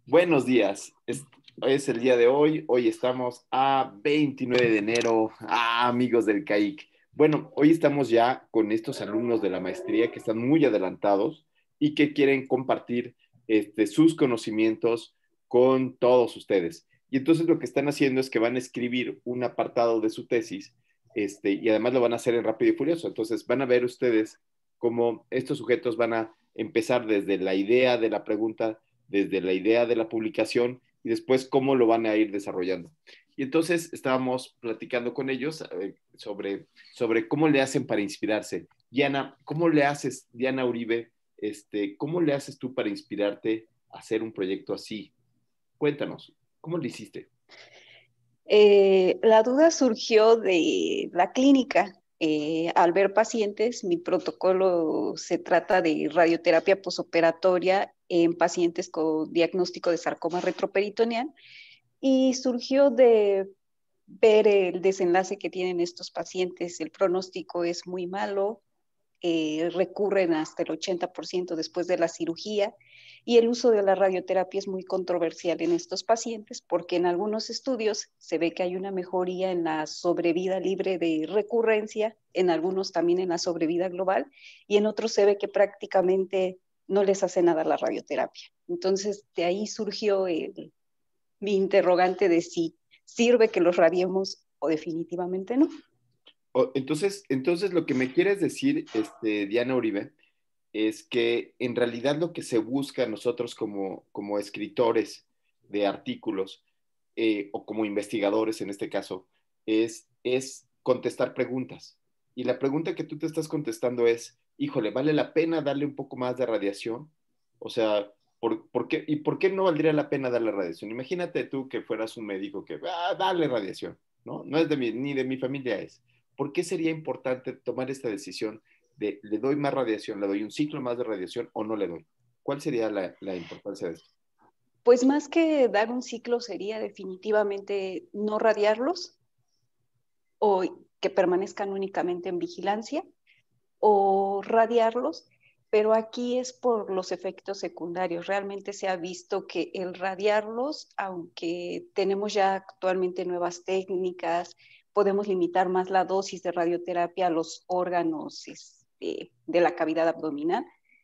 Buenos días. Hoy es el día de hoy. Hoy estamos a 29 de enero. Amigos del CAIC. Bueno, hoy estamos ya con estos alumnos de la maestría que están muy adelantados y que quieren compartir sus conocimientos con todos ustedes. Y entonces lo que están haciendo es que van a escribir un apartado de su tesis, y además lo van a hacer en Rápido y Furioso. Entonces van a ver ustedes cómo estos sujetos van a empezar desde la idea de la pregunta, desde la idea de la publicación y después cómo lo van a ir desarrollando. Y entonces estábamos platicando con ellos sobre cómo le hacen para inspirarse. Diana, ¿cómo le haces, Diana Uribe, cómo le haces tú para inspirarte a hacer un proyecto así? Cuéntanos, ¿cómo lo hiciste? La duda surgió de la clínica. Al ver pacientes, mi protocolo se trata de radioterapia posoperatoria en pacientes con diagnóstico de sarcoma retroperitoneal y surgió de ver el desenlace que tienen estos pacientes. El pronóstico es muy malo, recurren hasta el 80% después de la cirugía y el uso de la radioterapia es muy controversial en estos pacientes porque en algunos estudios se ve que hay una mejoría en la sobrevida libre de recurrencia, en algunos también en la sobrevida global y en otros se ve que prácticamente no les hace nada la radioterapia. Entonces de ahí surgió mi interrogante de si sirve que los radiemos o definitivamente no. Entonces lo que me quieres decir, Diana Uribe, es que en realidad lo que se busca nosotros como escritores de artículos, o como investigadores en este caso, es contestar preguntas. Y la pregunta que tú te estás contestando es, híjole, ¿vale la pena darle un poco más de radiación? O sea, ¿y por qué no valdría la pena darle radiación? Imagínate tú que fueras un médico que, dale radiación, ¿no? No es ni de mi familia es. ¿Por qué sería importante tomar esta decisión de le doy más radiación, le doy un ciclo más de radiación o no le doy? ¿Cuál sería la importancia de esto? Pues más que dar un ciclo sería definitivamente no radiarlos o que permanezcan únicamente en vigilancia o radiarlos, pero aquí es por los efectos secundarios. Realmente se ha visto que el radiarlos, aunque tenemos ya actualmente nuevas técnicas, podemos limitar más la dosis de radioterapia a los órganos de la cavidad abdominal.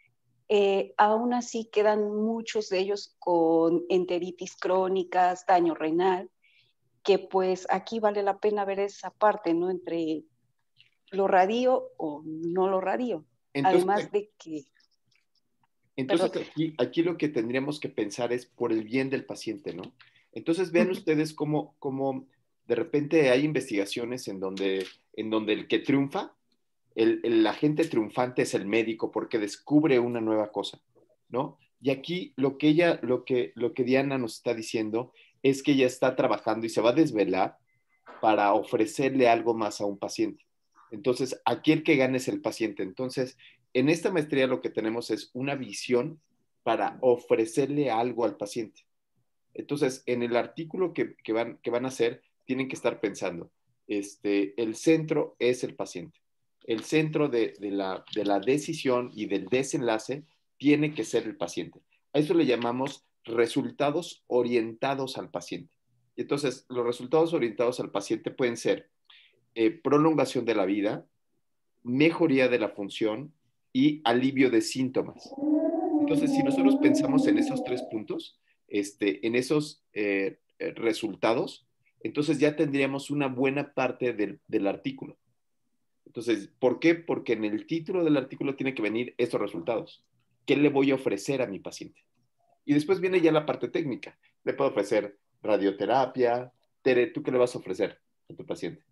Aún así quedan muchos de ellos con enteritis crónicas, daño renal, que pues aquí vale la pena ver esa parte, ¿no? Entre lo radio o no lo radio. Entonces, Además de que, entonces perdón, aquí lo que tendríamos que pensar es por el bien del paciente, ¿no? Entonces vean ustedes cómo de repente hay investigaciones en donde el que triunfa, el agente triunfante es el médico porque descubre una nueva cosa, ¿no? Y aquí lo que Diana nos está diciendo es que ella está trabajando y se va a desvelar para ofrecerle algo más a un paciente. Entonces, aquí el que gane es el paciente. Entonces, en esta maestría lo que tenemos es una visión para ofrecerle algo al paciente. Entonces, en el artículo que van a hacer, tienen que estar pensando, el centro es el paciente. El centro de la decisión y del desenlace tiene que ser el paciente. A eso le llamamos resultados orientados al paciente. Y entonces, los resultados orientados al paciente pueden ser prolongación de la vida, mejoría de la función y alivio de síntomas. Entonces, si nosotros pensamos en esos tres puntos, en esos resultados, entonces ya tendríamos una buena parte del artículo. Entonces, ¿por qué? Porque en el título del artículo tiene que venir estos resultados. ¿Qué le voy a ofrecer a mi paciente? Y después viene ya la parte técnica. Le puedo ofrecer radioterapia. Tere, ¿tú qué le vas a ofrecer a tu paciente?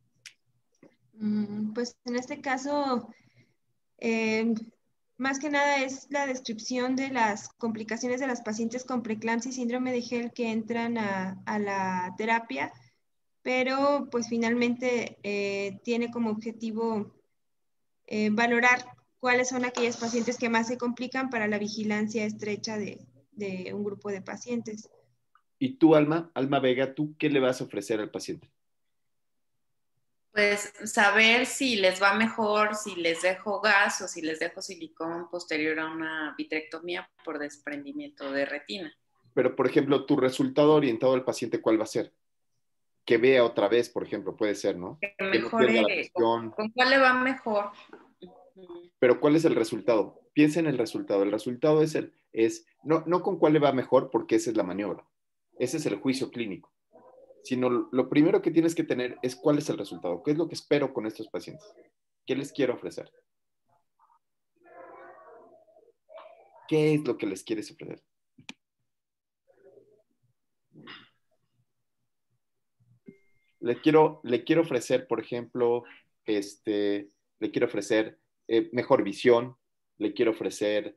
Pues en este caso, eh, más que nada es la descripción de las complicaciones de las pacientes con preeclampsia y síndrome de Gel que entran a la terapia, pero pues finalmente tiene como objetivo valorar cuáles son aquellas pacientes que más se complican para la vigilancia estrecha de un grupo de pacientes. Y tú, Alma Vega, ¿tú qué le vas a ofrecer al paciente? Pues saber si les va mejor, si les dejo gas o si les dejo silicón posterior a una vitrectomía por desprendimiento de retina. Pero, por ejemplo, tu resultado orientado al paciente, ¿cuál va a ser? Que vea otra vez, por ejemplo, puede ser, ¿no? Que Que no pierda mejore, la visión. ¿con cuál le va mejor? Pero ¿cuál es el resultado? Piensa en el resultado. El resultado no con cuál le va mejor, porque esa es la maniobra. Ese es el juicio clínico. Sino lo primero que tienes que tener es cuál es el resultado. ¿Qué es lo que espero con estos pacientes? ¿Qué les quiero ofrecer? ¿Qué es lo que les quieres ofrecer? Le quiero ofrecer, por ejemplo, le quiero ofrecer mejor visión, le quiero ofrecer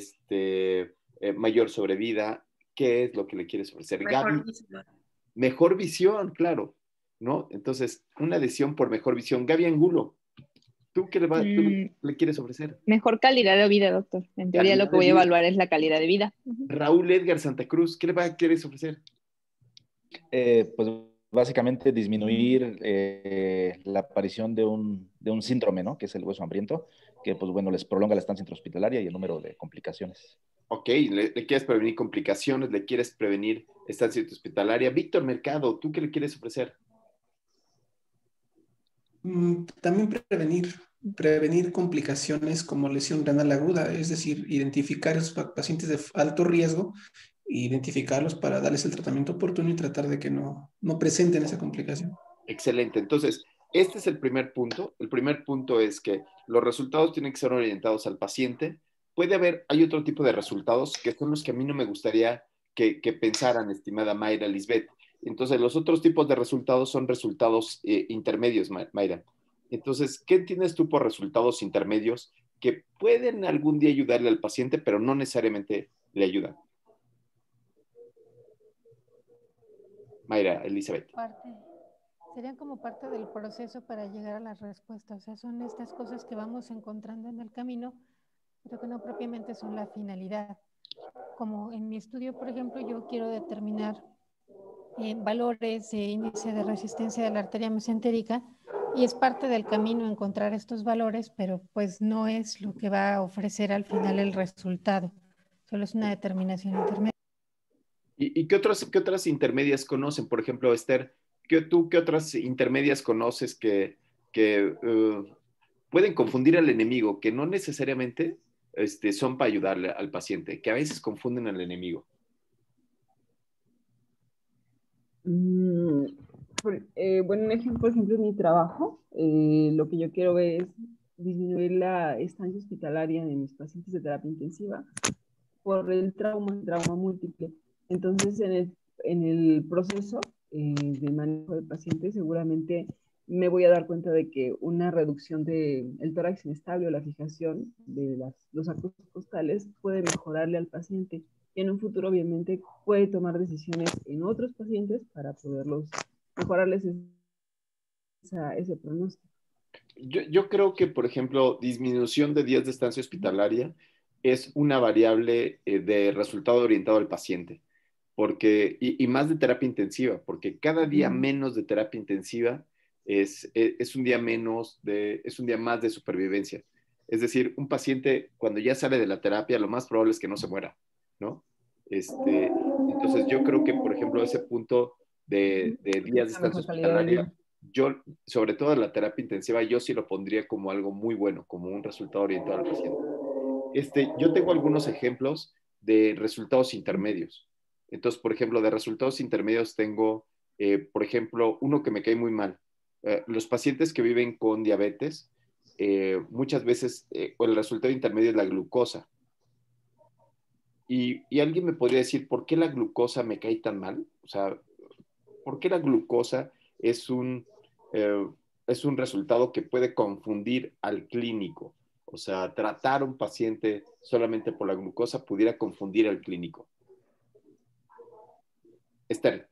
mayor sobrevida. ¿Qué es lo que le quieres ofrecer? Mejor Gaby, visión. mejor visión, claro, ¿no? Entonces, una adhesión por mejor visión. Gaby Angulo, ¿tú le quieres ofrecer? Mejor calidad de vida, doctor. En teoría lo Calidad que de voy a vida. evaluar es la calidad de vida. Ujú. Raúl Edgar Santa Cruz, quieres ofrecer? Pues básicamente disminuir la aparición de un síndrome, ¿no? Que es el hueso hambriento, que pues bueno, les prolonga la estancia intrahospitalaria y el número de complicaciones. Ok, le quieres prevenir complicaciones, le quieres prevenir estancia hospitalaria. Víctor Mercado, ¿tú qué le quieres ofrecer? También prevenir complicaciones como lesión renal aguda, es decir, identificar a esos pacientes de alto riesgo, identificarlos para darles el tratamiento oportuno y tratar de que no presenten esa complicación. Excelente. Entonces, este es el primer punto. El primer punto es que los resultados tienen que ser orientados al paciente. Hay otro tipo de resultados que son los que a mí no me gustaría que pensaran, estimada Mayra Lisbeth. Entonces, los otros tipos de resultados son resultados intermedios, Mayra. Entonces, ¿qué entiendes tú por resultados intermedios que pueden algún día ayudarle al paciente, pero no necesariamente le ayudan? Mayra Elizabeth. Serían como parte del proceso para llegar a las respuestas. O sea, son estas cosas que vamos encontrando en el camino, pero que no propiamente son la finalidad. Como en mi estudio, por ejemplo, yo quiero determinar valores de índice de resistencia de la arteria mesentérica y es parte del camino encontrar estos valores, pero pues no es lo que va a ofrecer al final el resultado. Solo es una determinación intermedia. ¿Y qué otras intermedias conocen? Por ejemplo, Esther, ¿qué otras intermedias conoces que pueden confundir al enemigo, que no necesariamente son para ayudarle al paciente, que a veces confunden al enemigo? Bueno, un ejemplo, por ejemplo, es mi trabajo. Lo que yo quiero ver es disminuir la estancia hospitalaria de mis pacientes de terapia intensiva por el trauma múltiple. Entonces, en el proceso de manejo del paciente, seguramente me voy a dar cuenta de que una reducción del tórax inestable o la fijación de los arcos costales puede mejorarle al paciente y en un futuro obviamente puede tomar decisiones en otros pacientes para poderlos mejorarles ese pronóstico. Yo creo que, por ejemplo, disminución de días de estancia hospitalaria es una variable de resultado orientado al paciente, y más de terapia intensiva, porque cada día menos de terapia intensiva es un día es un día más de supervivencia. Es decir, un paciente cuando ya sale de la terapia, lo más probable es que no se muera, ¿no? Entonces yo creo que, por ejemplo, ese punto de días de estancia hospitalaria, yo, sobre todo en la terapia intensiva, yo sí lo pondría como algo muy bueno, como un resultado orientado al paciente. Yo tengo algunos ejemplos de resultados intermedios. Entonces, por ejemplo, de resultados intermedios tengo, por ejemplo, uno que me cae muy mal. Los pacientes que viven con diabetes, muchas veces el resultado intermedio es la glucosa. Y alguien me podría decir, ¿por qué la glucosa me cae tan mal? O sea, ¿por qué la glucosa es un resultado que puede confundir al clínico? O sea, tratar a un paciente solamente por la glucosa pudiera confundir al clínico. Esther.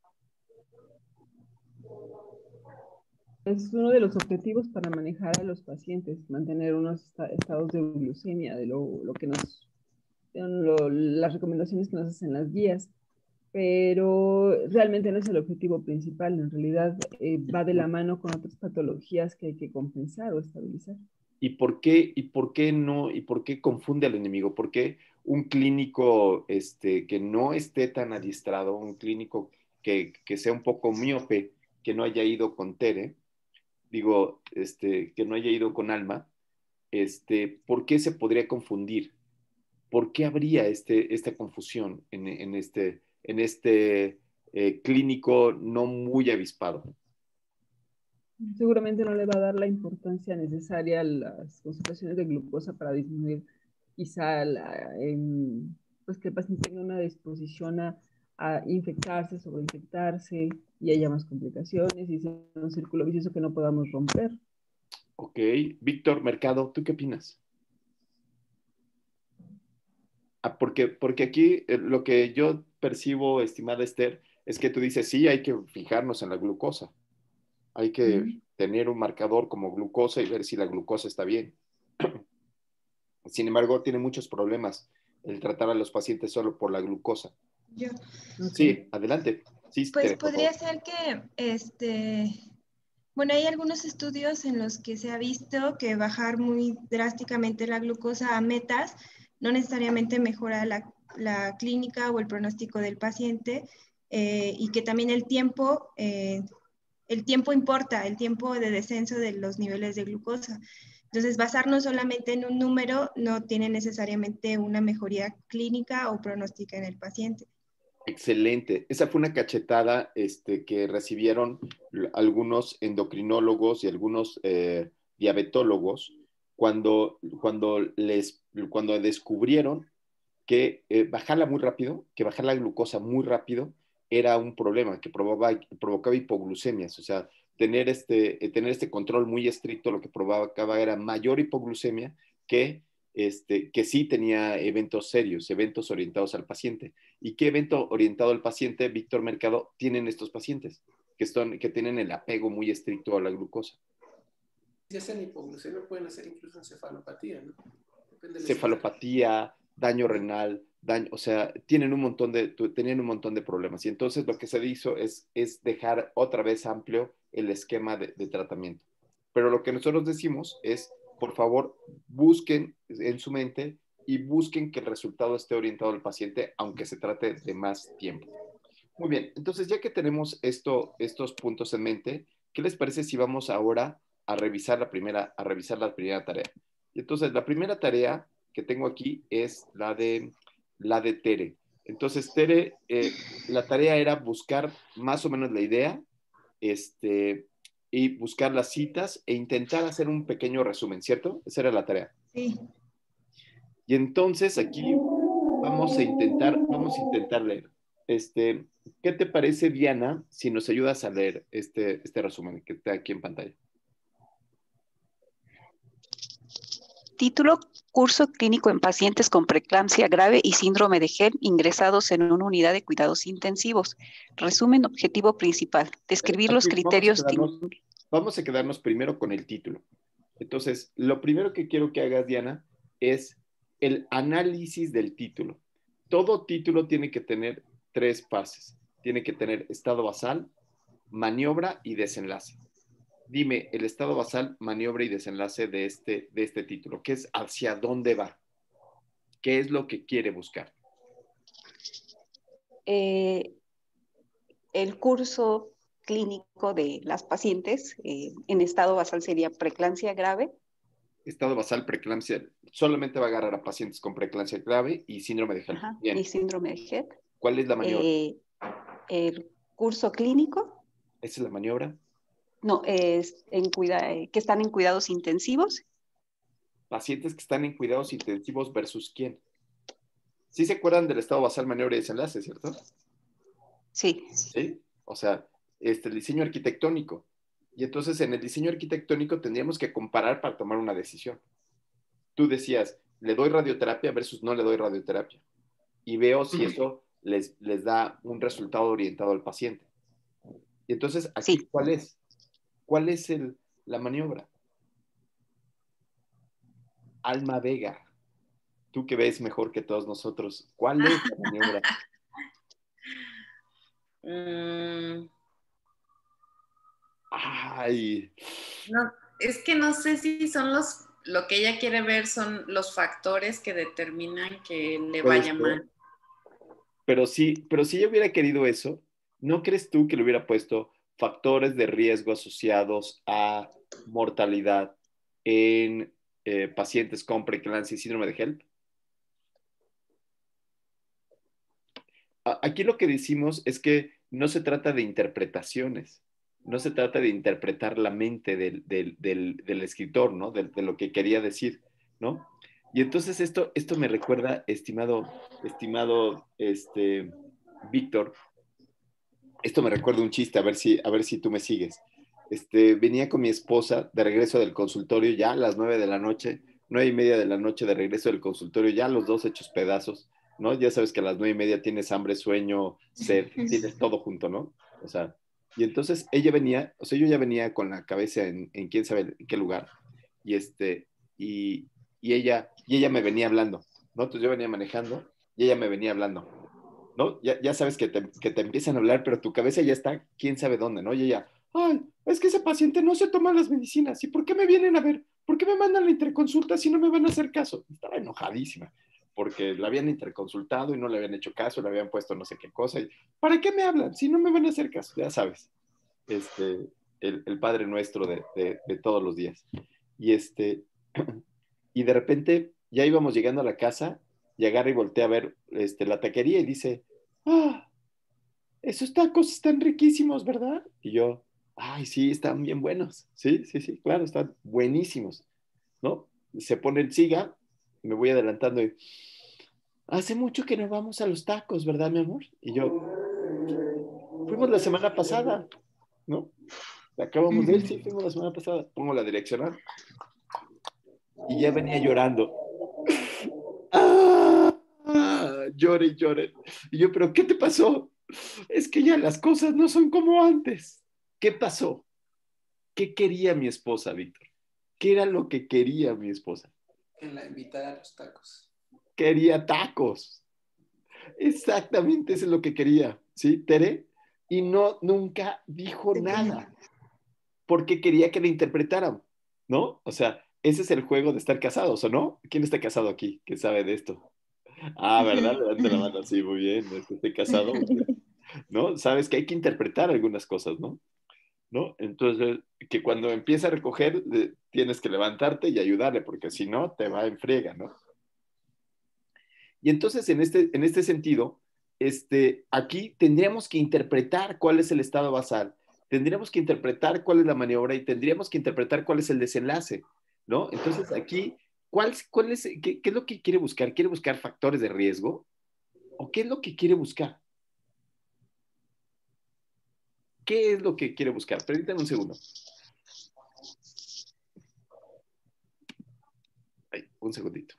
Es uno de los objetivos para manejar a los pacientes, mantener unos estados de glucemia, de lo que las recomendaciones que nos hacen las guías, pero realmente no es el objetivo principal, en realidad va de la mano con otras patologías que hay que compensar o estabilizar. ¿Y por qué confunde al enemigo? ¿Por qué un clínico que no esté tan adiestrado, un clínico que sea un poco miope, que no haya ido con Tere, digo, que no haya ido con Alma, ¿por qué se podría confundir? ¿Por qué habría esta confusión en este clínico no muy avispado? Seguramente no le va a dar la importancia necesaria a las concentraciones de glucosa para disminuir quizá pues que el paciente tenga una disposición a infectarse, sobreinfectarse y haya más complicaciones y sea un círculo vicioso que no podamos romper. Ok. Víctor Mercado, ¿tú qué opinas? Porque aquí lo que yo percibo, estimada Esther, es que tú dices, sí, hay que fijarnos en la glucosa. Hay que tener un marcador como glucosa y ver si la glucosa está bien. Sin embargo, tiene muchos problemas el tratar a los pacientes solo por la glucosa. Yo. Sí, adelante. Sí, Pues Tere, por podría favor. ser que, bueno, hay algunos estudios en los que se ha visto que bajar muy drásticamente la glucosa a metas no necesariamente mejora la clínica o el pronóstico del paciente, y que también el tiempo importa, el tiempo de descenso de los niveles de glucosa. Entonces, basarnos solamente en un número no tiene necesariamente una mejoría clínica o pronóstica en el paciente. Excelente. Esa fue una cachetada que recibieron algunos endocrinólogos y algunos diabetólogos cuando descubrieron que bajarla muy rápido, que bajar la glucosa muy rápido era un problema, que provocaba hipoglucemias. O sea, tener este control muy estricto lo que provocaba era mayor hipoglucemia que sí tenía eventos serios, eventos orientados al paciente. ¿Y qué evento orientado al paciente, Víctor Mercado, tienen estos pacientes? Que tienen el apego muy estricto a la glucosa. Si hacen hipoglucemia, pueden hacer incluso encefalopatía, ¿no? Depende de la Cefalopatía, daño renal, o sea, tenían un montón de problemas. Y entonces lo que se hizo es dejar otra vez amplio el esquema de tratamiento. Pero lo que nosotros decimos es, por favor, busquen en su mente y busquen que el resultado esté orientado al paciente, aunque se trate de más tiempo. Muy bien, entonces ya que tenemos estos puntos en mente, ¿qué les parece si vamos ahora a revisar la primera tarea? Y entonces la primera tarea que tengo aquí es la de Tere. Entonces, Tere, la tarea era buscar más o menos la idea, y buscar las citas e intentar hacer un pequeño resumen, ¿cierto? Esa era la tarea. Sí. Y entonces aquí vamos a intentar leer. ¿Qué te parece, Diana, si nos ayudas a leer este resumen que está aquí en pantalla? Título: Curso clínico en pacientes con preeclampsia grave y síndrome de Hell ingresados en una unidad de cuidados intensivos. Resumen: objetivo principal: describir los criterios. Vamos a quedarnos primero con el título. Entonces, lo primero que quiero que hagas, Diana, es el análisis del título. Todo título tiene que tener 3 fases. Tiene que tener estado basal, maniobra y desenlace. Dime el estado basal, maniobra y desenlace de este título. ¿Qué es? ¿Hacia dónde va? ¿Qué es lo que quiere buscar? El curso clínico de las pacientes en estado basal sería preeclampsia grave. Estado basal, preeclampsia. Solamente va a agarrar a pacientes con preeclampsia grave y síndrome de Hell. Bien. Y síndrome de Hell. ¿Cuál es la maniobra? El curso clínico. ¿Esa es la maniobra? No, es que están en cuidados intensivos. Pacientes que están en cuidados intensivos versus quién. ¿Sí se acuerdan del estado basal, maniobra y desenlace, cierto? Sí. ¿Sí? O sea, el diseño arquitectónico. Y entonces en el diseño arquitectónico tendríamos que comparar para tomar una decisión. Tú decías, ¿le doy radioterapia versus no le doy radioterapia? Y veo si eso les da un resultado orientado al paciente. Y entonces, aquí, sí. ¿Cuál es? ¿Cuál es la maniobra? Alma Vega, tú que ves mejor que todos nosotros, ¿cuál es la maniobra? Ay. No, es que no sé si son lo que ella quiere ver son los factores que determinan que le Puede vaya ser. mal. Pero si ella hubiera querido eso, ¿no crees tú que le hubiera puesto factores de riesgo asociados a mortalidad en pacientes con preeclampsia y síndrome de HELP? Aquí lo que decimos es que no se trata de interpretaciones, no se trata de interpretar la mente del escritor, ¿no? De lo que quería decir, ¿no? Y entonces esto me recuerda, estimado Víctor, esto me recuerda un chiste, a ver si tú me sigues. Venía con mi esposa de regreso del consultorio ya a las 9 de la noche, 9:30 de la noche de regreso del consultorio, ya los dos hechos pedazos, ¿no? Ya sabes que a las 9:30 tienes hambre, sueño, sed, tienes todo junto, ¿no? O sea, y entonces ella venía, o sea, yo ya venía con la cabeza en quién sabe en qué lugar, y y ella me venía hablando, ¿no? Entonces yo venía manejando y ella me venía hablando, ¿no? Ya sabes que te empiezan a hablar, pero tu cabeza ya está quién sabe dónde, ¿no? Y ella, ay, es que ese paciente no se toma las medicinas, ¿y por qué me vienen a ver? ¿Por qué me mandan a la interconsulta si no me van a hacer caso? Estaba enojadísima, porque la habían interconsultado y no le habían hecho caso, le habían puesto no sé qué cosa, y ¿para qué me hablan si no me van a hacer caso? Ya sabes, el Padre Nuestro de todos los días. Y y de repente ya íbamos llegando a la casa y agarra y voltea a ver la taquería y dice, ah, esos tacos están riquísimos, ¿verdad? Y yo, ay, sí, están bien buenos. Sí, sí, sí, claro, están buenísimos, ¿no? Se pone el siga, me voy adelantando y, hace mucho que no vamos a los tacos, ¿verdad, mi amor? Y yo, fuimos la semana pasada, ¿no? Acabamos de ir, sí, fuimos la semana pasada. Pongo la direccional y ya venía llorando. ¡Ah! Llore y llore. Y yo, ¿pero qué te pasó? Es que ya las cosas no son como antes. ¿Qué pasó? ¿Qué quería mi esposa, Víctor? ¿Qué era lo que quería mi esposa? Que la invitara a los tacos. Quería tacos. Exactamente eso es lo que quería, ¿sí, Tere? Y no, nunca dijo nada, porque quería que le interpretaran, ¿no? O sea, ese es el juego de estar casados, ¿o no? ¿Quién está casado aquí? ¿Quién sabe de esto? Ah, ¿verdad? Levanta la mano, sí, muy bien, estoy casado, ¿no? Sabes que hay que interpretar algunas cosas, ¿no? ¿No? Entonces, que cuando empieza a recoger, tienes que levantarte y ayudarle, porque si no, te va en friega, ¿no? Y entonces, en este sentido, aquí tendríamos que interpretar cuál es el estado basal, tendríamos que interpretar cuál es la maniobra y tendríamos que interpretar cuál es el desenlace, ¿no? Entonces, aquí, qué es lo que quiere buscar? ¿Quiere buscar factores de riesgo? ¿O qué es lo que quiere buscar? ¿Qué es lo que quiere buscar? Permítanme un segundo. Ay, un segundito.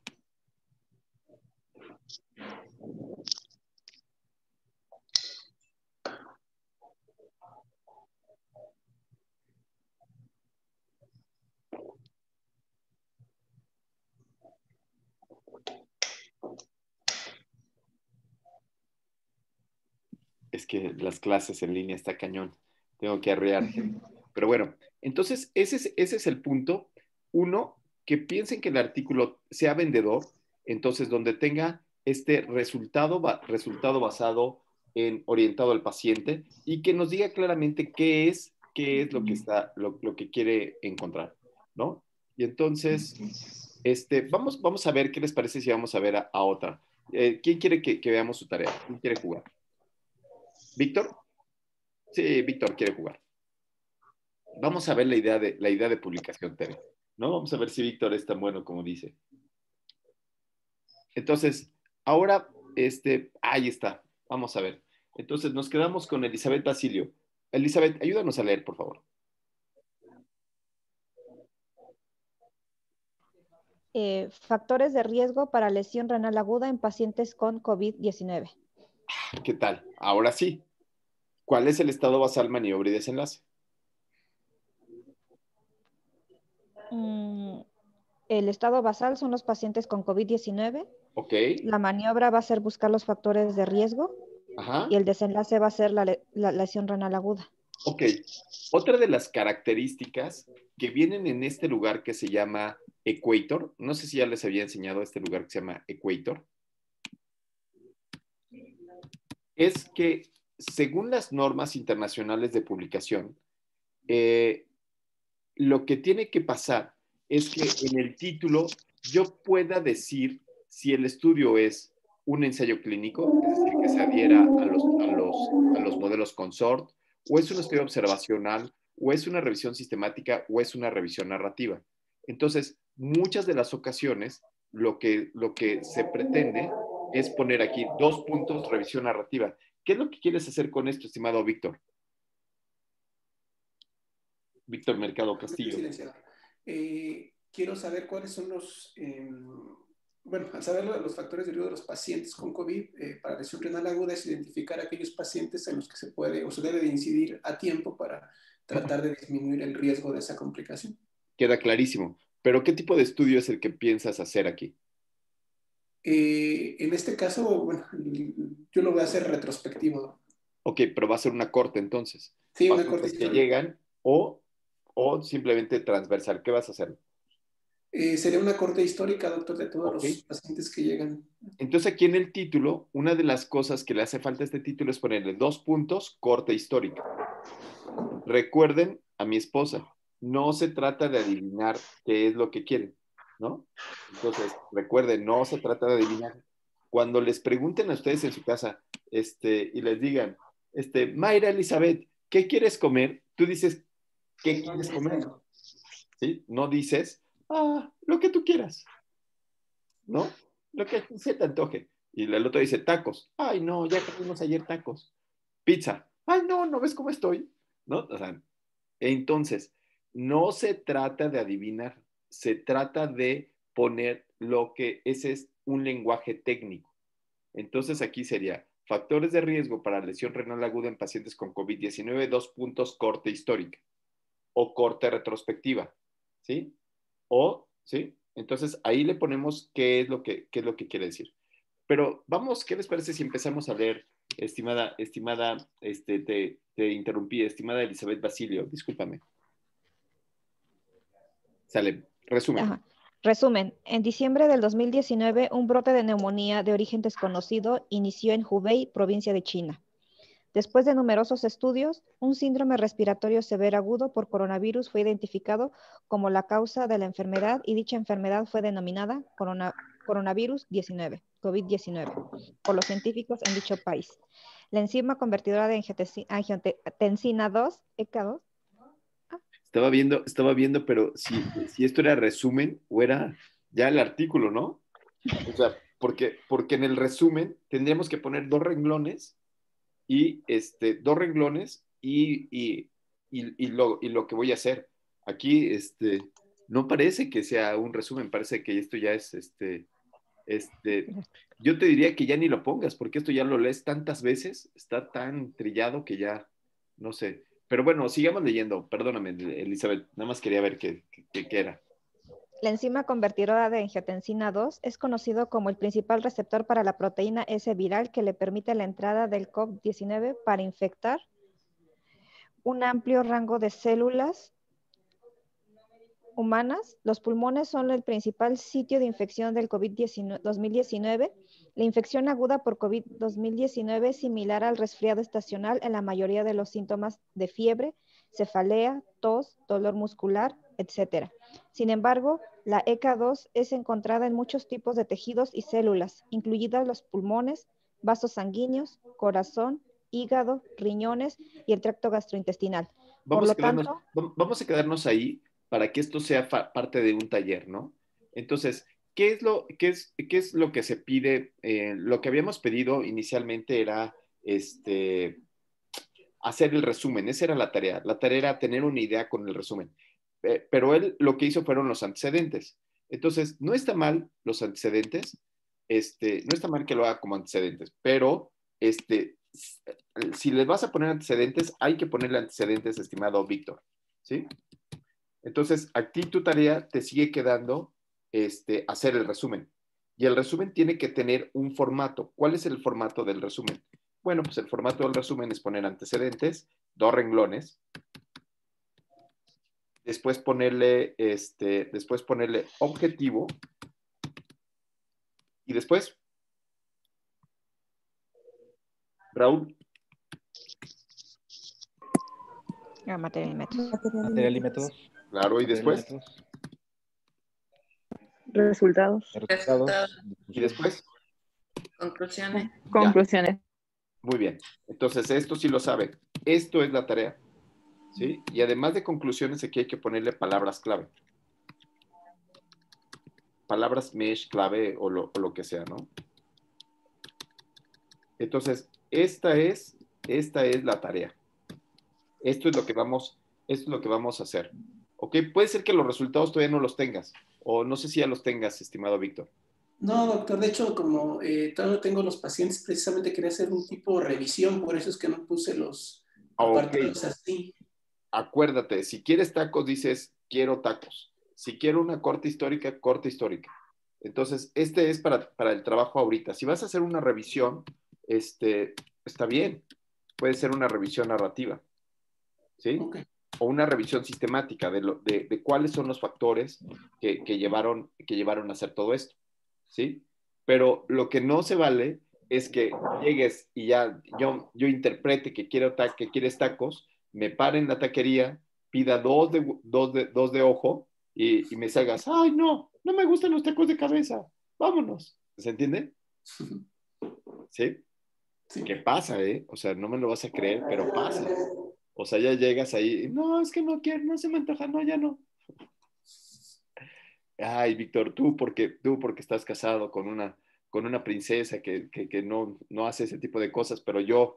Es que las clases en línea está cañón. Tengo que arrear. Pero bueno, entonces ese es el punto. Uno, que piensen que el artículo sea vendedor, entonces donde tenga este resultado basado en orientado al paciente y que nos diga claramente qué es lo que lo que quiere encontrar, ¿no? Y entonces, vamos a ver qué les parece si vamos a ver a otra. ¿Quién quiere que veamos su tarea? ¿Quién quiere jugar? ¿Víctor? Sí, Víctor quiere jugar. Vamos a ver la idea de publicación, Tere, ¿no? Vamos a ver si Víctor es tan bueno como dice. Entonces, ahora, ahí está. Vamos a ver. Entonces, nos quedamos con Elizabeth Basilio. Elizabeth, ayúdanos a leer, por favor. Factores de riesgo para lesión renal aguda en pacientes con COVID-19. ¿Qué tal? Ahora sí. ¿Cuál es el estado basal, maniobra y desenlace? El estado basal son los pacientes con COVID-19. Ok. La maniobra va a ser buscar los factores de riesgo. Ajá. Y el desenlace va a ser la lesión renal aguda. Ok. Otra de las características que vienen en este lugar que se llama Equator. No sé si ya les había enseñado este lugar que se llama Equator. Es que según las normas internacionales de publicación, lo que tiene que pasar es que en el título yo pueda decir si el estudio es un ensayo clínico, es decir, que se adhiera a los modelos consort, o es un estudio observacional, o es una revisión sistemática, o es una revisión narrativa. Entonces, muchas de las ocasiones, lo que se pretende es poner aquí 2 puntos, revisión narrativa. ¿Qué es lo que quieres hacer con esto, estimado Víctor? Víctor Mercado Castillo. Quiero saber cuáles son los, bueno, al saber los factores de riesgo de los pacientes con COVID para lesión renal aguda es identificar aquellos pacientes en los que se puede o se debe de incidir a tiempo para tratar de disminuir el riesgo de esa complicación. Queda clarísimo. Pero ¿qué tipo de estudio es el que piensas hacer aquí? En este caso, bueno, yo lo voy a hacer retrospectivo. Ok, pero va a ser una corte entonces. Sí, una corte que llegan o simplemente transversal. ¿Qué vas a hacer? Sería una corte histórica, doctor, de todos los pacientes que llegan. Entonces aquí en el título, una de las cosas que le hace falta a este título es ponerle 2 puntos, corte histórica. Recuerden a mi esposa, no se trata de adivinar qué es lo que quieren, ¿no? Entonces, recuerden, no se trata de adivinar. Cuando les pregunten a ustedes en su casa, y les digan, Mayra Elizabeth, ¿qué quieres comer? Tú dices, ¿qué quieres comer? ¿Sí? No dices, lo que tú quieras, ¿no? Lo que se te antoje. Y el otro dice, tacos. Ay, no, ya comimos ayer tacos. Pizza. Ay, no, ¿no ves cómo estoy? ¿No? O sea, entonces, no se trata de adivinar, se trata de poner lo que ese es un lenguaje técnico. Entonces aquí sería factores de riesgo para lesión renal aguda en pacientes con COVID-19, 2 puntos, corte histórica o corte retrospectiva, ¿sí? ¿sí? Entonces ahí le ponemos qué es lo que quiere decir. Pero vamos, ¿qué les parece si empezamos a leer, estimada, te interrumpí, estimada Elizabeth Basilio, discúlpame. Sale, resumen. Ajá. Resumen, en diciembre del 2019, un brote de neumonía de origen desconocido inició en Hubei, provincia de China. Después de numerosos estudios, un síndrome respiratorio severo agudo por coronavirus fue identificado como la causa de la enfermedad y dicha enfermedad fue denominada coronavirus 19, COVID-19, por los científicos en dicho país. La enzima convertidora de angiotensina 2, ECA2. Estaba viendo, pero si esto era resumen o era ya el artículo, ¿no? O sea, porque en el resumen tendríamos que poner 2 renglones y lo que voy a hacer. Aquí, no parece que sea un resumen, parece que esto ya es, yo te diría que ya ni lo pongas, porque esto ya lo lees tantas veces, está tan trillado que ya, no sé. Pero bueno, sigamos leyendo, perdóname, Elizabeth, nada más quería ver qué era. La enzima convertidora de angiotensina 2 es conocido como el principal receptor para la proteína S viral que le permite la entrada del COVID-19 para infectar un amplio rango de células humanas. Los pulmones son el principal sitio de infección del COVID-2019. La infección aguda por COVID-2019 es similar al resfriado estacional en la mayoría de los síntomas de fiebre, cefalea, tos, dolor muscular, etc. Sin embargo, la ECA2 es encontrada en muchos tipos de tejidos y células, incluidos los pulmones, vasos sanguíneos, corazón, hígado, riñones y el tracto gastrointestinal. Vamos a quedarnos ahí para que esto sea parte de un taller, ¿no? Entonces, ¿qué es lo que se pide? Lo que habíamos pedido inicialmente era hacer el resumen, esa era la tarea. La tarea era tener una idea con el resumen. Pero él lo que hizo fueron los antecedentes. Entonces, no está mal los antecedentes, no está mal que lo haga como antecedentes, pero si les vas a poner antecedentes, hay que ponerle antecedentes, estimado Víctor, ¿sí? Entonces, aquí tu tarea te sigue quedando hacer el resumen. Y el resumen tiene que tener un formato. ¿Cuál es el formato del resumen? Bueno, pues el formato del resumen es poner antecedentes, 2 renglones, después después ponerle objetivo y después, Raúl, Materia y métodos. Material y métodos. claro, y después, Resultados. Resultados. y después, Conclusiones. Conclusiones. muy bien. Entonces, esto sí lo sabe. Esto es la tarea, ¿sí? Y además de conclusiones, aquí hay que ponerle palabras clave. Palabras mesh, clave o lo que sea, ¿no? Entonces, esta es la tarea. Esto es lo que vamos a hacer. ¿Ok? Puede ser que los resultados todavía no los tengas, o no sé si ya los tengas, estimado Víctor. No, doctor, de hecho, como todavía no tengo los pacientes, precisamente quería hacer un tipo de revisión, por eso es que no puse los apartados así. Acuérdate, si quieres tacos, dices, quiero tacos. Si quiero una corte histórica, corte histórica. Entonces, este es para el trabajo ahorita. Si vas a hacer una revisión, está bien. Puede ser una revisión narrativa, ¿sí? Okay. O una revisión sistemática de cuáles son los factores que llevaron a hacer todo esto, ¿sí? Pero lo que no se vale es que llegues y ya yo interprete que quieres tacos, me pare en la taquería, pida dos de ojo y me salgas, ay, no me gustan los tacos de cabeza, vámonos. ¿Se entiende? ¿Sí? Sí. ¿Qué pasa, O sea, no me lo vas a creer, pero pasa. O sea, ya llegas ahí, no, es que no quiero, no se me antoja, no, ya no. Ay, Víctor, tú porque estás casado con una princesa que no hace ese tipo de cosas, pero yo,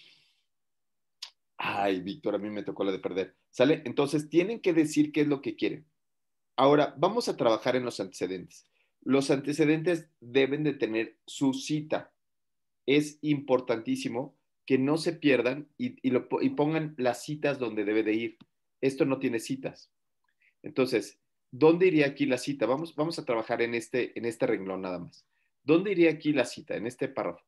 ay, Víctor, a mí me tocó la de perder. ¿Sale? Entonces, tienen que decir qué es lo que quieren. Ahora, vamos a trabajar en los antecedentes. Los antecedentes deben de tener su cita. Es importantísimo que no se pierdan y pongan las citas donde debe de ir. Esto no tiene citas. Entonces, ¿dónde iría aquí la cita? Vamos a trabajar en este renglón nada más. ¿Dónde iría aquí la cita? En este párrafo.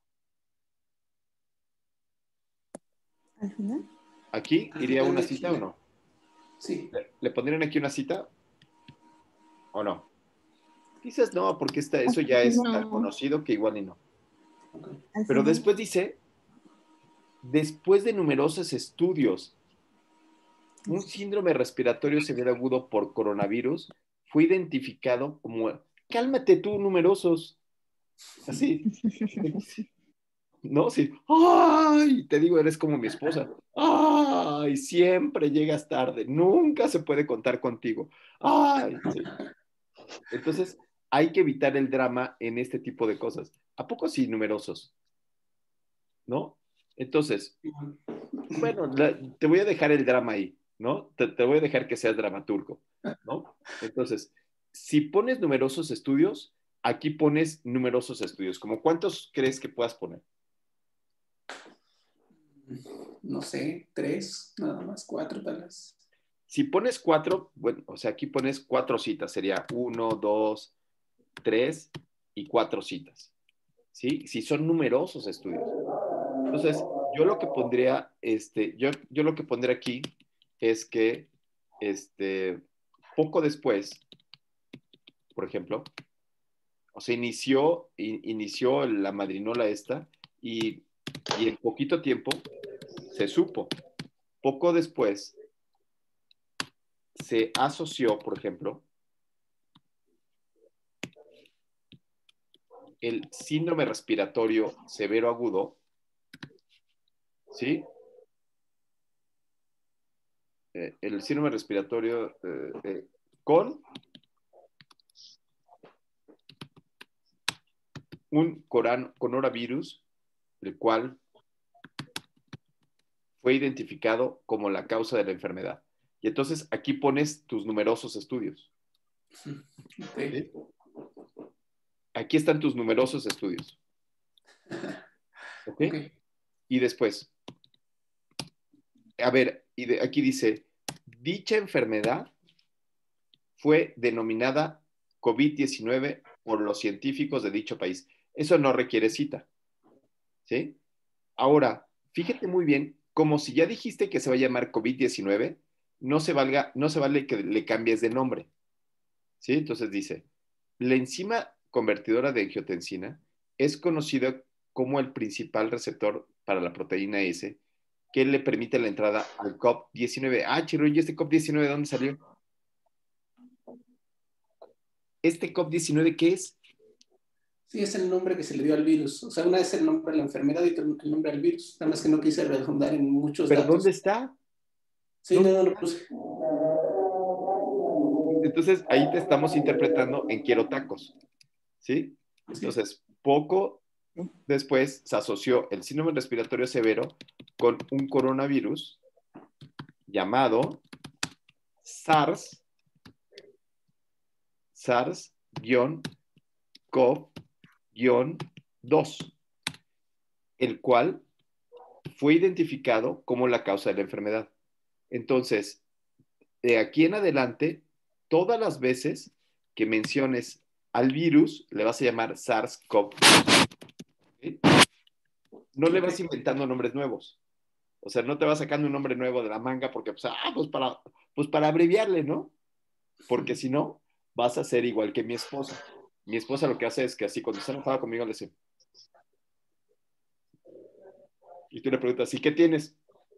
¿Al final? ¿Aquí iría una cita o no? Sí. ¿Le pondrían aquí una cita o no? Quizás no, porque eso ya es tan conocido que igual y no. Pero después dice, después de numerosos estudios, un síndrome respiratorio severo agudo por coronavirus fue identificado como, cálmate tú, numerosos. Así. No, sí. Ay, te digo, eres como mi esposa. Ay, siempre llegas tarde. Nunca se puede contar contigo. Ay, sí. Entonces, hay que evitar el drama en este tipo de cosas. ¿A poco sí, numerosos? ¿No? Entonces, bueno, te voy a dejar el drama ahí, ¿no? Te voy a dejar que seas dramaturgo, ¿no? Entonces, si pones numerosos estudios, aquí pones numerosos estudios. ¿Cómo cuántos crees que puedas poner? No sé, 3, nada más, 4 tal vez. Si pones 4, bueno, o sea, aquí pones 4 citas. Sería 1, 2, 3 y 4 citas. ¿Sí? Si son numerosos estudios. Entonces, yo lo que pondría, yo lo que pondré aquí es que, poco después, por ejemplo, o sea, inició la madrinola esta y en poquito tiempo se supo. Poco después se asoció, por ejemplo, el síndrome respiratorio severo agudo, ¿sí? El síndrome respiratorio con un coronavirus, el cual fue identificado como la causa de la enfermedad. Y entonces aquí pones tus numerosos estudios. Okay. ¿Sí? Aquí están tus numerosos estudios. ¿Ok? Okay. Y después, a ver, aquí dice, dicha enfermedad fue denominada COVID-19 por los científicos de dicho país. Eso no requiere cita. ¿Sí? Ahora, fíjate muy bien, como si ya dijiste que se va a llamar COVID-19, no se vale que le cambies de nombre. ¿Sí? Entonces dice, la enzima convertidora de angiotensina es conocida como el principal receptor para la proteína S que le permite la entrada al COP19. Ah, Chiro, ¿y este COP19 de dónde salió? ¿Este COP19 qué es? Sí, es el nombre que se le dio al virus. O sea, una es el nombre de la enfermedad y otra el nombre del virus. Nada más que no quise redundar en muchos ¿Pero datos. dónde está? Sí, no lo puse. Entonces, ahí te estamos interpretando en quiero tacos. ¿Sí? Entonces, poco después se asoció el síndrome respiratorio severo con un coronavirus llamado SARS-CoV-2, el cual fue identificado como la causa de la enfermedad. Entonces, de aquí en adelante, todas las veces que menciones al virus, le vas a llamar SARS-CoV-2. ¿Sí? No le vas inventando nombres nuevos. O sea, no te vas sacando un nombre nuevo de la manga porque, pues para abreviarle, ¿no? Porque si no, vas a ser igual que mi esposa. Mi esposa lo que hace es que así, cuando está enojada conmigo, le dice, y tú le preguntas, ¿y qué tienes?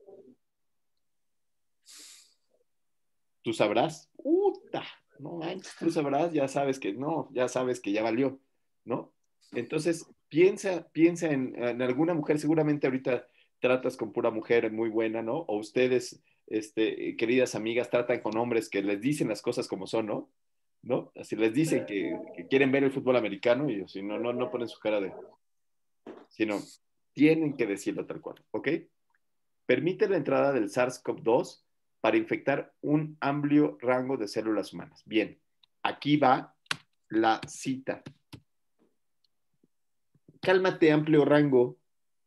Tú sabrás. No manches, tú sabrás, ya sabes que no, ya sabes que ya valió, ¿no? Entonces, piensa en alguna mujer, seguramente ahorita tratas con pura mujer muy buena, ¿no? O ustedes, queridas amigas, tratan con hombres que les dicen las cosas como son, ¿no? ¿No? Así les dicen que quieren ver el fútbol americano y si no ponen su cara de... Sino, tienen que decirlo tal cual, ¿ok? Permite la entrada del SARS-CoV-2 para infectar un amplio rango de células humanas. Bien, aquí va la cita. Cálmate, amplio rango.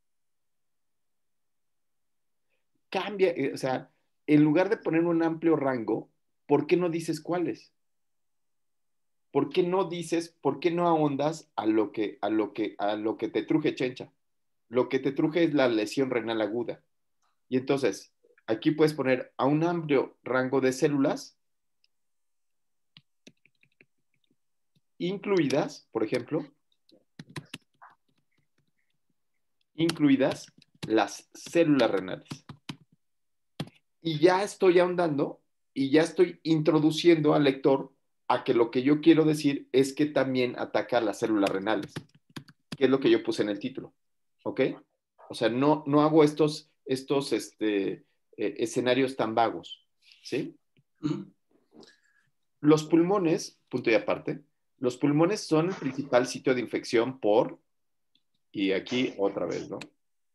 Cambia, o sea, en lugar de poner un amplio rango, ¿por qué no dices cuáles? ¿Por qué no ahondas a lo que te truje, chencha? Lo que te truje es la lesión renal aguda. Y entonces, aquí puedes poner a un amplio rango de células, incluidas, por ejemplo, incluidas las células renales. Y ya estoy ahondando y ya estoy introduciendo al lector a que lo que yo quiero decir es que también ataca a las células renales, que es lo que yo puse en el título. ¿Ok? O sea, no hago estos escenarios tan vagos. ¿Sí? Los pulmones, punto y aparte, los pulmones son el principal sitio de infección y aquí otra vez, ¿no?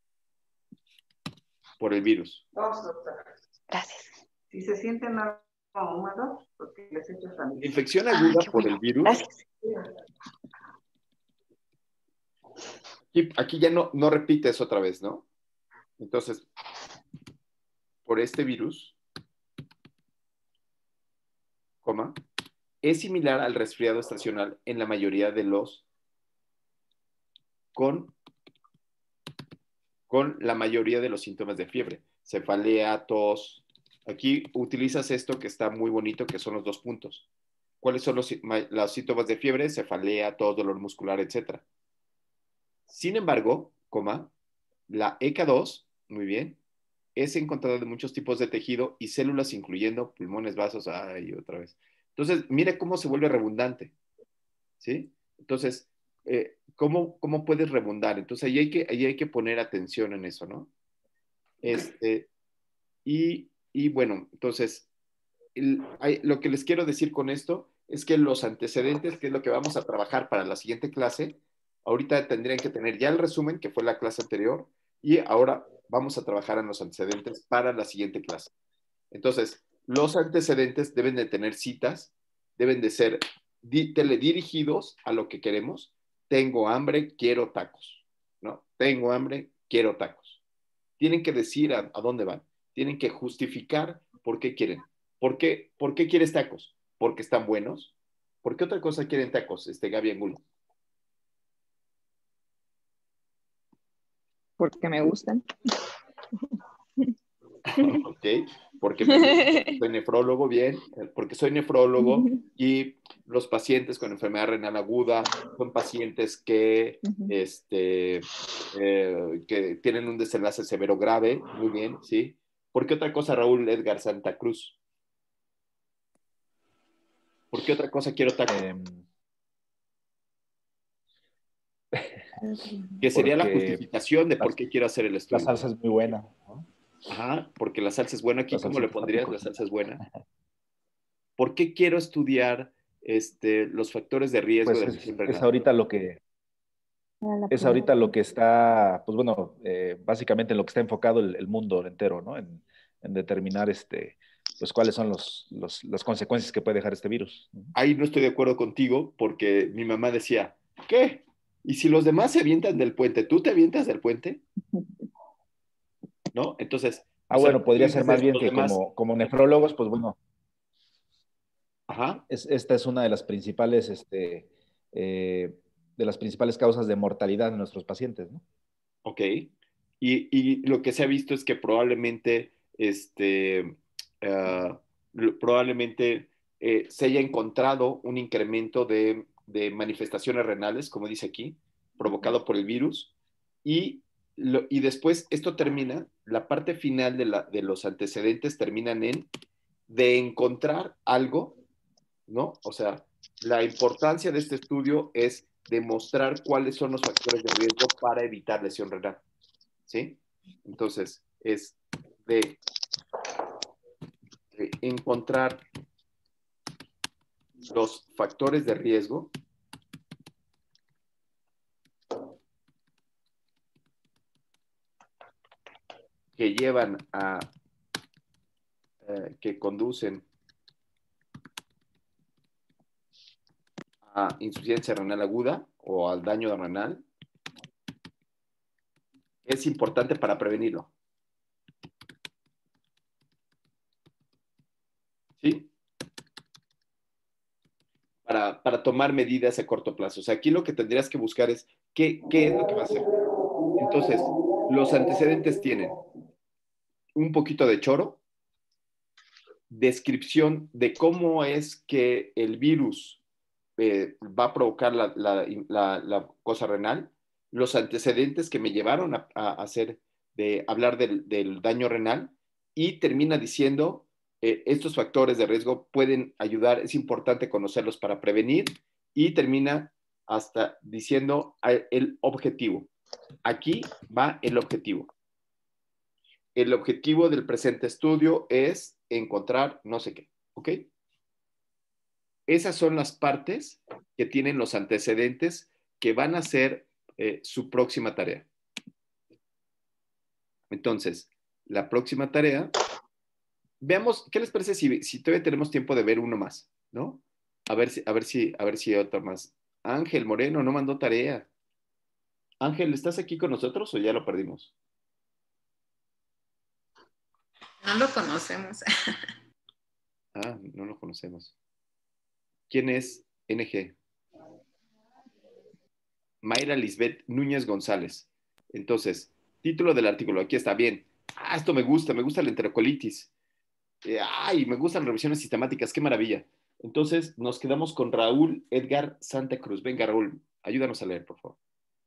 Por el virus. Gracias. Si se sienten algo húmedos, porque les echas a mí. Infección aguda por el virus. Gracias. Aquí ya no repites otra vez, ¿no? Entonces, por este virus, es similar al resfriado estacional en la mayoría de los con la mayoría de los síntomas de fiebre, cefalea, tos. Aquí utilizas esto que está muy bonito, que son los 2 puntos. ¿Cuáles son los síntomas de fiebre? Cefalea, tos, dolor muscular, etc. Sin embargo, la ECA2, muy bien, es encontrada de muchos tipos de tejido y células, incluyendo pulmones, vasos, otra vez. Entonces, mire cómo se vuelve redundante, ¿sí? Entonces, ¿cómo puedes redundar? Entonces, ahí hay que poner atención en eso, ¿no? Y bueno, entonces, lo que les quiero decir con esto es que los antecedentes, que es lo que vamos a trabajar para la siguiente clase, ahorita tendrían que tener ya el resumen, que fue la clase anterior, y ahora vamos a trabajar en los antecedentes para la siguiente clase. Entonces, los antecedentes deben de tener citas, deben de ser teledirigidos a lo que queremos. Tengo hambre, quiero tacos, ¿no? Tengo hambre, quiero tacos. Tienen que decir a dónde van. Tienen que justificar por qué quieren. ¿Por qué quieres tacos? ¿Porque están buenos? ¿Por qué otra cosa quieren tacos, Gaby Angulo? Porque me gustan. Ok. porque soy nefrólogo, bien, porque soy nefrólogo y los pacientes con enfermedad renal aguda son pacientes que tienen un desenlace severo grave, muy bien, ¿sí? ¿Por qué otra cosa, Raúl Edgar Santa Cruz? ¿Por qué otra cosa quiero taco? Que sería la justificación de por qué quiero hacer el estudio. La salsa es muy buena, ¿no? Ajá, porque la salsa es buena. Aquí, ¿cómo le pondrías? La salsa es buena. Ajá. ¿Por qué quiero estudiar los factores de riesgo de lesión renal? Es ahorita lo que... Es ahorita lo que está, pues bueno, básicamente en lo que está enfocado el mundo entero, ¿no? En determinar pues cuáles son las consecuencias que puede dejar este virus. Ahí no estoy de acuerdo contigo porque mi mamá decía, ¿qué? ¿Y si los demás se avientan del puente, tú te avientas del puente? ¿No? Entonces... bueno, podría ser más bien que demás... como nefrólogos, pues bueno, ajá. Esta es una de las principales, de las principales causas de mortalidad de nuestros pacientes, ¿no? Ok. Y lo que se ha visto es que probablemente, probablemente se haya encontrado un incremento de manifestaciones renales, como dice aquí, provocado por el virus, y después esto termina, la parte final de los antecedentes terminan en de encontrar algo, ¿no? O sea, la importancia de este estudio es demostrar cuáles son los factores de riesgo para evitar lesión renal, ¿sí? Entonces, es de encontrar los factores de riesgo que llevan a, que conducen a insuficiencia renal aguda o al daño renal, es importante para prevenirlo. ¿Sí? Para tomar medidas a corto plazo. O sea, aquí lo que tendrías que buscar es qué es lo que va a hacer. Entonces, los antecedentes tienen un poquito de choro, descripción de cómo es que el virus va a provocar la cosa renal, los antecedentes que me llevaron a hablar del daño renal, y termina diciendo, estos factores de riesgo pueden ayudar, es importante conocerlos para prevenir, y termina hasta diciendo el objetivo. Aquí va el objetivo. El objetivo del presente estudio es encontrar no sé qué, ¿ok? Esas son las partes que tienen los antecedentes que van a ser su próxima tarea. Entonces, la próxima tarea, veamos, ¿qué les parece si todavía tenemos tiempo de ver uno más, ¿no? A ver si hay otro más. Ángel Moreno no mandó tarea. Ángel, ¿estás aquí con nosotros o ya lo perdimos? No lo conocemos. No lo conocemos. ¿Quién es NG? Mayra Lisbeth Núñez González. Entonces, título del artículo, aquí está, bien. Esto me gusta la enterocolitis. Me gustan revisiones sistemáticas, qué maravilla. Entonces, nos quedamos con Raúl Edgar Santa Cruz. Venga, Raúl, ayúdanos a leer, por favor.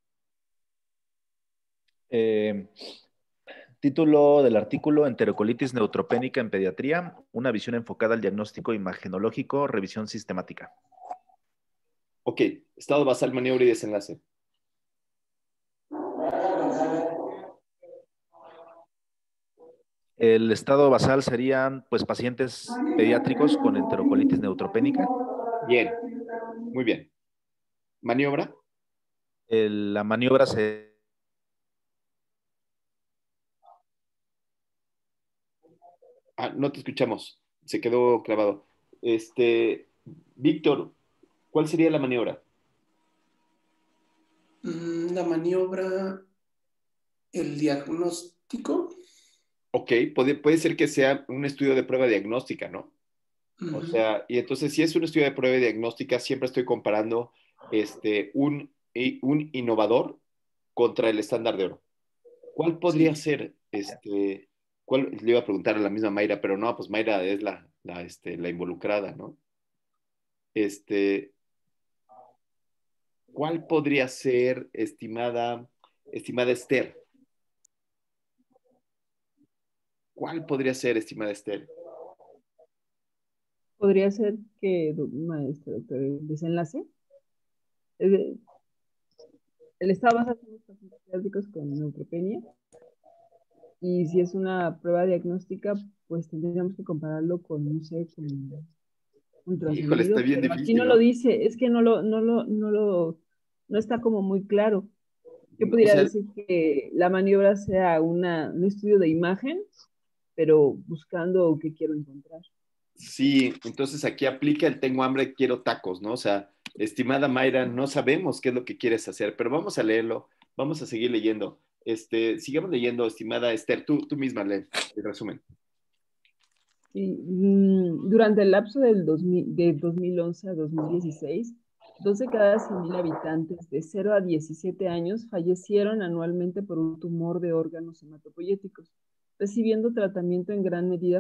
Título del artículo: Enterocolitis neutropénica en pediatría, una visión enfocada al diagnóstico imagenológico, revisión sistemática. Ok, estado basal, maniobra y desenlace. El estado basal serían, pues, pacientes pediátricos con enterocolitis neutropénica. Bien, muy bien. ¿Maniobra? La maniobra se... No te escuchamos, se quedó clavado. Víctor, ¿cuál sería la maniobra? La maniobra, el diagnóstico. Ok, puede ser que sea un estudio de prueba diagnóstica, ¿no? O sea, y entonces si es un estudio de prueba diagnóstica, siempre estoy comparando un innovador contra el estándar de oro. ¿Cuál podría ser ¿Cuál? Le iba a preguntar a la misma Mayra, pero no, pues Mayra es la involucrada, ¿no? ¿Cuál podría ser, estimada Esther? ¿Cuál podría ser, estimada Esther? Podría ser que, maestro, doctor, el desenlace. Él estaba basado en los pacientes pediátricos con neutropenia, y si es una prueba diagnóstica, pues tendríamos que compararlo con, no sé, con Híjole, está ultrasonido, bien pero aquí no difícil, lo ¿no? dice, es que no está como muy claro. Yo O podría sea, decir que la maniobra sea un estudio de imagen, pero buscando qué quiero encontrar. sí, entonces aquí aplica el tengo hambre, quiero tacos, ¿no? O sea, estimada Mayra, no sabemos qué es lo que quieres hacer, pero vamos a leerlo, vamos a seguir leyendo. Sigamos leyendo, estimada Esther, tú misma lee el resumen. Sí, durante el lapso de 2011 a 2016, 2 de cada 100.000 habitantes de 0 a 17 años fallecieron anualmente por un tumor de órganos hematopoyéticos, recibiendo tratamiento en gran medida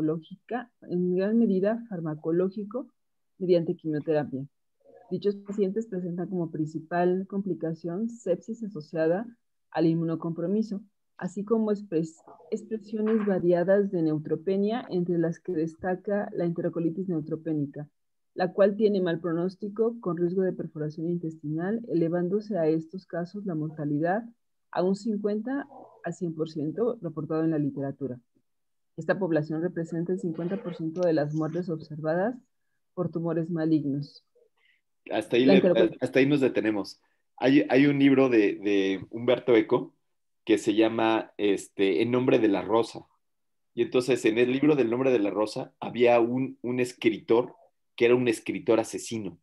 farmacológico mediante quimioterapia. Dichos pacientes presentan como principal complicación sepsis asociada al inmunocompromiso, así como expresiones variadas de neutropenia, entre las que destaca la enterocolitis neutropénica, la cual tiene mal pronóstico con riesgo de perforación intestinal, elevándose a estos casos la mortalidad a un 50 a 100% reportado en la literatura. Esta población representa el 50% de las muertes observadas por tumores malignos. Hasta ahí nos detenemos. Hay un libro de Humberto Eco que se llama En nombre de la rosa. Y entonces en el libro del nombre de la rosa había un escritor que era un escritor asesino.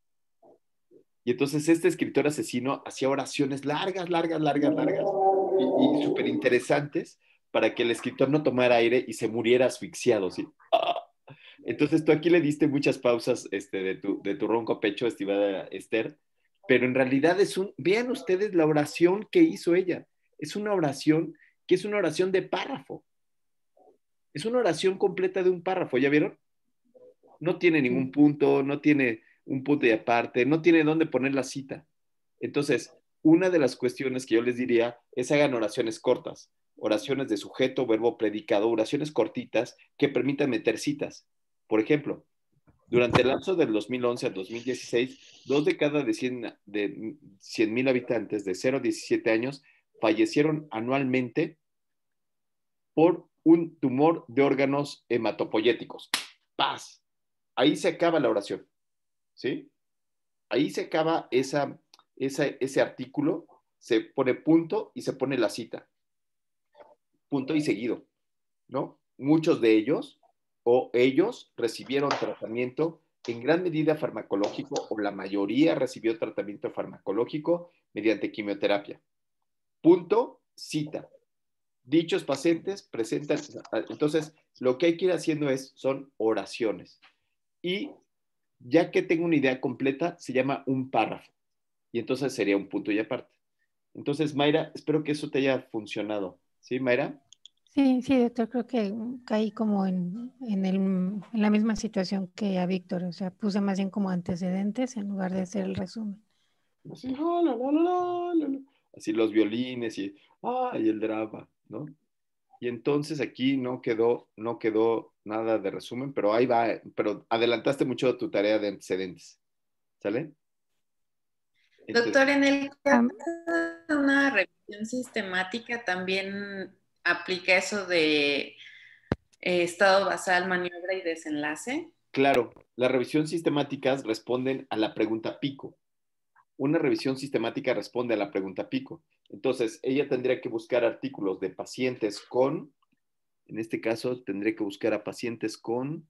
Y entonces este escritor asesino hacía oraciones largas, largas, largas, largas y súper interesantes para que el escritor no tomara aire y se muriera asfixiado, ¿sí? Entonces tú aquí le diste muchas pausas de tu ronco pecho, estimada Esther, pero en realidad vean ustedes la oración que hizo ella. Es una oración que es una oración de párrafo. Es una oración completa de un párrafo, ¿ya vieron? No tiene ningún punto, no tiene un punto y aparte, no tiene dónde poner la cita. Entonces, una de las cuestiones que yo les diría es hagan oraciones cortas, oraciones de sujeto, verbo, predicado, oraciones cortitas que permitan meter citas. Por ejemplo, durante el lapso del 2011 al 2016, 2 de cada 100.000 habitantes de 0 a 17 años fallecieron anualmente por un tumor de órganos hematopoyéticos. Paz. Ahí se acaba la oración, ¿sí? Ahí se acaba ese artículo, se pone punto y se pone la cita. Punto y seguido, ¿no? Muchos de ellos o ellos recibieron tratamiento en gran medida farmacológico o la mayoría recibió tratamiento farmacológico mediante quimioterapia. Punto, cita. Dichos pacientes presentan, entonces lo que hay que ir haciendo son oraciones. Y ya que tengo una idea completa, se llama un párrafo. Y entonces sería un punto y aparte. Entonces, Mayra, espero que eso te haya funcionado. ¿Sí, Mayra? Sí, sí, doctor, creo que caí como en la misma situación que a Víctor, o sea, puse más bien como antecedentes en lugar de hacer el resumen. Así, así los violines y el drama, ¿no? Y entonces aquí no quedó nada de resumen, pero ahí va, pero adelantaste mucho tu tarea de antecedentes. ¿Sale? Entonces, Doctor, en el caso de una revisión sistemática también aplica eso de estado basal, maniobra y desenlace. claro, las revisiones sistemáticas responden a la pregunta pico. Una revisión sistemática responde a la pregunta pico. Entonces, ella tendría que buscar artículos de pacientes en este caso, tendría que buscar a pacientes con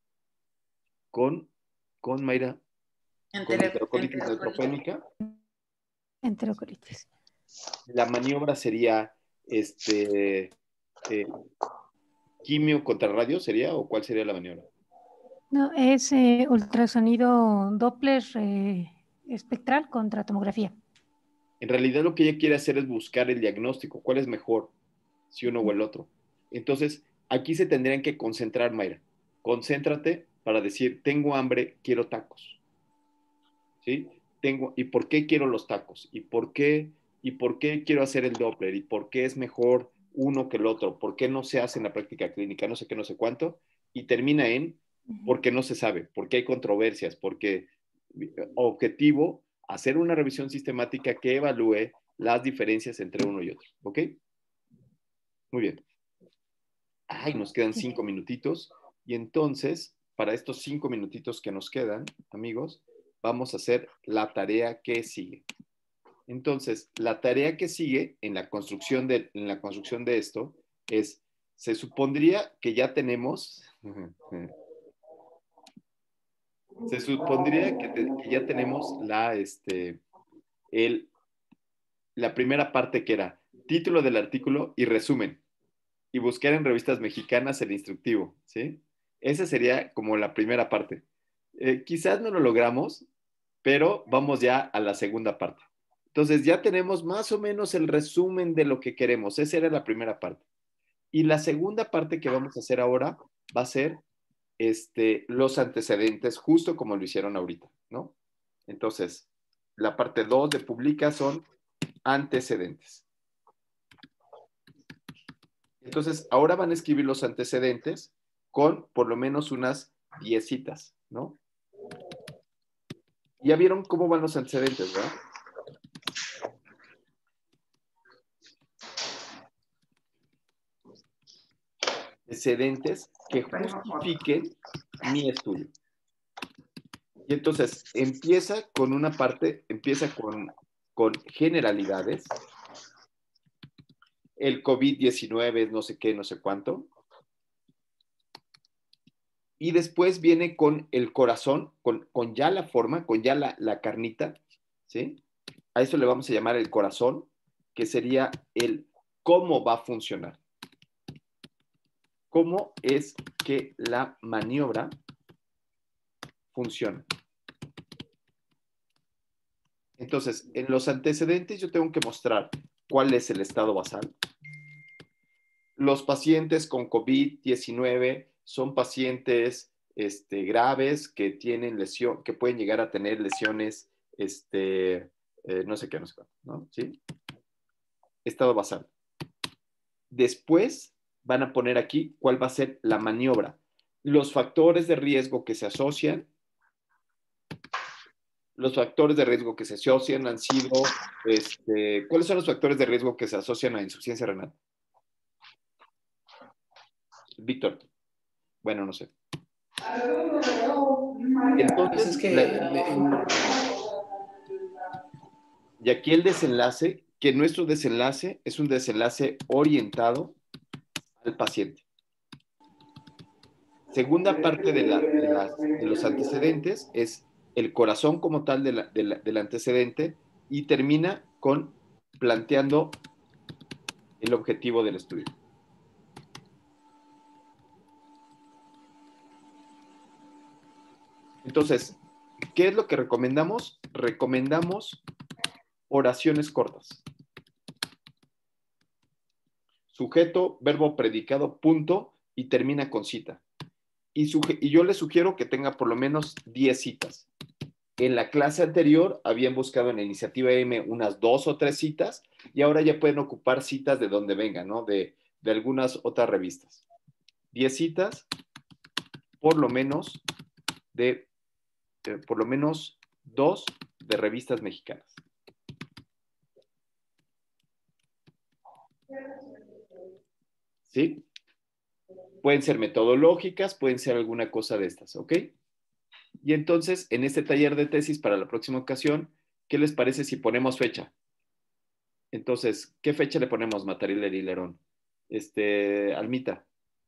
Mayra, con enterocolitis neutropénica. Enterocolitis. La maniobra sería quimio contra radio, ¿sería? ¿O cuál sería la maniobra? No, es ultrasonido Doppler espectral contra tomografía. En realidad lo que ella quiere hacer es buscar el diagnóstico, cuál es mejor, si uno o el otro. Entonces, aquí se tendrían que concentrar, Mayra. Concéntrate para decir, tengo hambre, quiero tacos. ¿Sí? ¿Y por qué quiero los tacos? ¿Y por qué quiero hacer el Doppler? ¿Y por qué es mejor uno que el otro? ¿Por qué no se hace en la práctica clínica? No sé qué, no sé cuánto. Y termina en porque no se sabe, porque hay controversias, porque objetivo, hacer una revisión sistemática que evalúe las diferencias entre uno y otro. ¿Ok? Muy bien. Ay, nos quedan 5 minutitos. Y entonces, para estos 5 minutitos que nos quedan, amigos, vamos a hacer la tarea que sigue. Entonces, la tarea que sigue en la construcción de esto es, se supondría que ya tenemos, se supondría que ya tenemos la primera parte que era título del artículo y resumen, y buscar en revistas mexicanas el instructivo, ¿sí? Esa sería como la primera parte. Quizás no lo logramos, pero vamos ya a la segunda parte. Entonces ya tenemos más o menos el resumen de lo que queremos. Esa era la primera parte. Y la segunda parte que vamos a hacer ahora va a ser los antecedentes, justo como lo hicieron ahorita, ¿no? Entonces, la parte 2 de publica son antecedentes. Entonces, ahora van a escribir los antecedentes con por lo menos unas 10 citas, ¿no? Ya vieron cómo van los antecedentes, ¿verdad? Antecedentes que justifiquen mi estudio. Y entonces empieza con una parte, empieza con generalidades. El COVID-19 es no sé qué, no sé cuánto. Y después viene con el corazón, con ya la forma, con ya la carnita, ¿sí? A eso le vamos a llamar el corazón, que sería el cómo va a funcionar. ¿Cómo es que la maniobra funciona? Entonces, en los antecedentes yo tengo que mostrar cuál es el estado basal. Los pacientes con COVID-19 son pacientes graves que tienen lesión, que pueden llegar a tener lesiones, no sé qué, no sé cuánto, ¿no? ¿Sí? Estado basal. Después van a poner aquí cuál va a ser la maniobra. Los factores de riesgo que se asocian. Los factores de riesgo que se asocian han sido, ¿cuáles son los factores de riesgo que se asocian a insuficiencia renal? Víctor. Bueno, no sé. Entonces, es que y aquí el desenlace, que nuestro desenlace es un desenlace orientado al paciente. Segunda parte de los antecedentes es el corazón como tal del antecedente y termina con planteando el objetivo del estudio. Entonces, ¿qué es lo que recomendamos? Recomendamos oraciones cortas. Sujeto, verbo, predicado, punto, y termina con cita. Y yo les sugiero que tenga por lo menos 10 citas. En la clase anterior habían buscado en la iniciativa M unas 2 o 3 citas y ahora ya pueden ocupar citas de donde vengan, ¿no? De algunas otras revistas. 10 citas, por lo menos 2 de revistas mexicanas. ¿Sí? Pueden ser metodológicas, pueden ser alguna cosa de estas, ¿ok? Y entonces, en este taller de tesis para la próxima ocasión, ¿qué les parece si ponemos fecha? Entonces, ¿qué fecha le ponemos, Matariler y Lerón? Almita.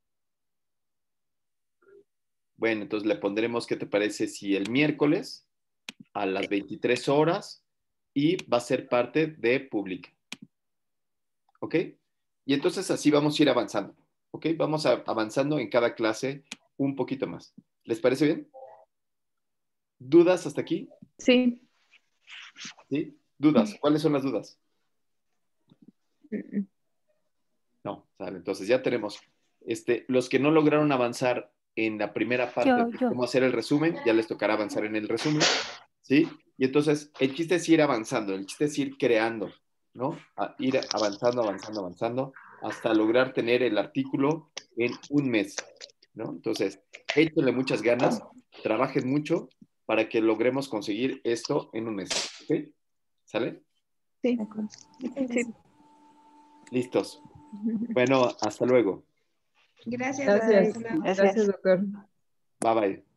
Bueno, entonces le pondremos, ¿qué te parece si el miércoles a las 23 horas y va a ser parte de Publica? ¿Ok? Y entonces así vamos a ir avanzando. ¿Ok? Vamos avanzando en cada clase un poquito más. ¿Les parece bien? ¿Dudas hasta aquí? Sí. ¿Sí? ¿Dudas? ¿Cuáles son las dudas? No, ¿sale? Entonces ya tenemos Los que no lograron avanzar en la primera parte de Yo. cómo hacer el resumen, ya les tocará avanzar en el resumen, ¿sí? Y entonces, el chiste es ir avanzando, el chiste es ir creando, ¿no? Ir avanzando, avanzando, avanzando, hasta lograr tener el artículo en un mes, ¿no? Entonces, échenle muchas ganas, trabajen mucho para que logremos conseguir esto en un mes, ¿ok? ¿Sale? Sí. Sí. Listos. Bueno, hasta luego. Gracias. Gracias. Hasta luego. Gracias, doctor. Bye bye.